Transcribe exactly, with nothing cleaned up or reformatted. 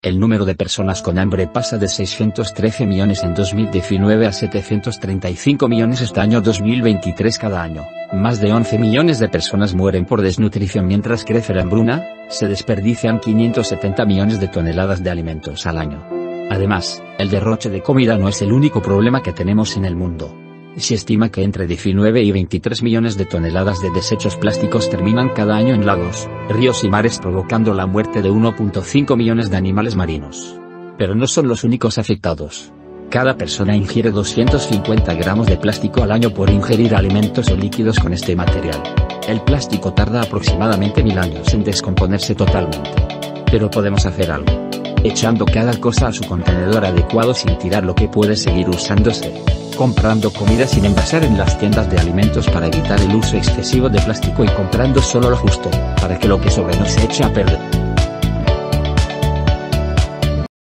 El número de personas con hambre pasa de seiscientos trece millones en dos mil diecinueve a setecientos treinta y cinco millones este año dos mil veintitrés cada año. Más de once millones de personas mueren por desnutrición mientras crece la hambruna. Se desperdician quinientos setenta millones de toneladas de alimentos al año. Además, el derroche de comida no es el único problema que tenemos en el mundo. Se estima que entre diecinueve y veintitrés millones de toneladas de desechos plásticos terminan cada año en lagos, ríos y mares, provocando la muerte de uno punto cinco millones de animales marinos. Pero no son los únicos afectados. Cada persona ingiere doscientos cincuenta gramos de plástico al año por ingerir alimentos o líquidos con este material. El plástico tarda aproximadamente mil años en descomponerse totalmente. Pero podemos hacer algo. Echando cada cosa a su contenedor adecuado sin tirar lo que puede seguir usándose. Comprando comida sin envasar en las tiendas de alimentos para evitar el uso excesivo de plástico y comprando solo lo justo, para que lo que sobre no se eche a perder.